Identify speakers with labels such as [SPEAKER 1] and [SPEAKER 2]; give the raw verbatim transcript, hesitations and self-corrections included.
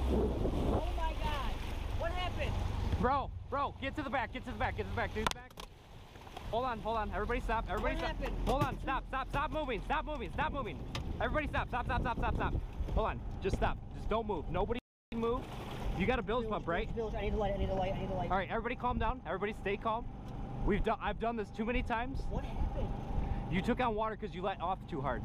[SPEAKER 1] Oh my God. What happened?
[SPEAKER 2] Bro, bro, get to the back, get to the back, get to the back, get to the back. Hold on, hold on. Everybody stop. Everybody
[SPEAKER 1] What
[SPEAKER 2] stop.
[SPEAKER 1] happened?
[SPEAKER 2] Hold on, stop, stop, stop moving, stop moving, stop moving. Everybody stop, stop, stop, stop, stop, stop. Hold on, just stop. Just don't move. Nobody move. You got a bilge pump, right?
[SPEAKER 1] Bilge, I need the light, I need the light, I need the light.
[SPEAKER 2] All right, everybody calm down. Everybody stay calm. We've done, I've done this too many times.
[SPEAKER 1] What happened?
[SPEAKER 2] You took on water because you let off too hard.